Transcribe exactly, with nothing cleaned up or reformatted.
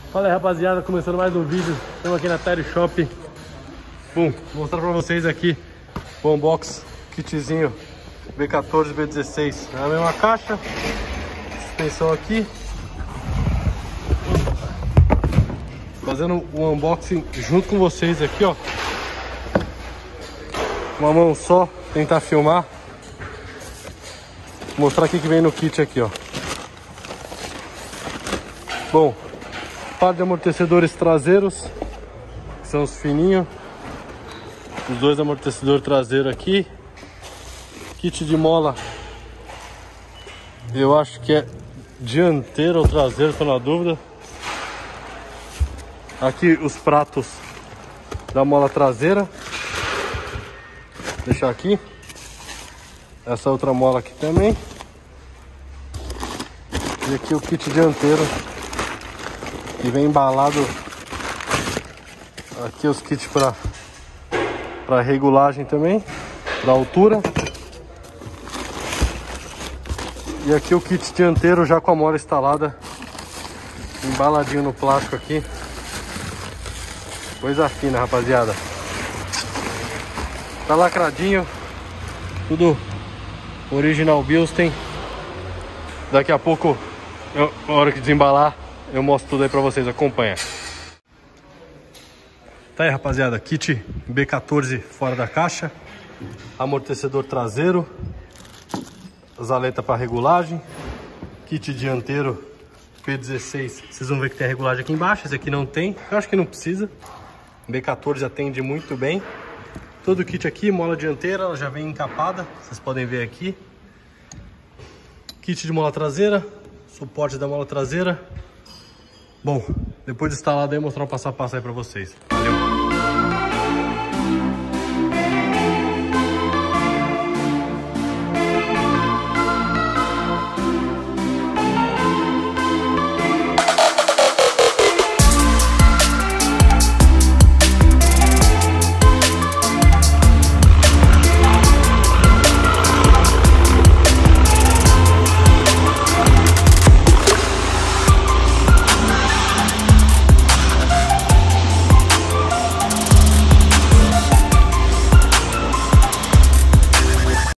Fala aí, rapaziada, começando mais um vídeo. Estamos aqui na Tire Shop. Bom, vou mostrar pra vocês aqui o unbox kitzinho B quatorze, B dezesseis. É a mesma caixa, suspensão aqui. Fazendo o unboxing junto com vocês aqui, ó. Uma mão só, tentar filmar. Vou mostrar o que vem no kit aqui, ó. Bom, par de amortecedores traseiros, que são os fininhos. Os dois amortecedores traseiros aqui. Kit de mola, eu acho que é dianteiro ou traseiro, tô na dúvida. Aqui os pratos da mola traseira. Vou deixar aqui. Essa outra mola aqui também. E aqui o kit dianteiro, que vem embalado. Aqui os kits para para regulagem também, da altura. E aqui o kit dianteiro já com a mola instalada, embaladinho no plástico aqui. Coisa fina, rapaziada. Tá lacradinho, tudo original Bilstein. Daqui a pouco, eu, na hora que desembalar, eu mostro tudo aí pra vocês, acompanha. Tá aí, rapaziada, kit B quatorze fora da caixa, amortecedor traseiro, zaleta para regulagem, kit dianteiro B dezesseis. Vocês vão ver que tem a regulagem aqui embaixo, esse aqui não tem, eu acho que não precisa. B quatorze atende muito bem. Todo o kit aqui, mola dianteira, ela já vem encapada, vocês podem ver aqui. Kit de mola traseira, suporte da mola traseira. Bom, depois de instalado aí, vou mostrar um passo a passo aí pra vocês. Valeu!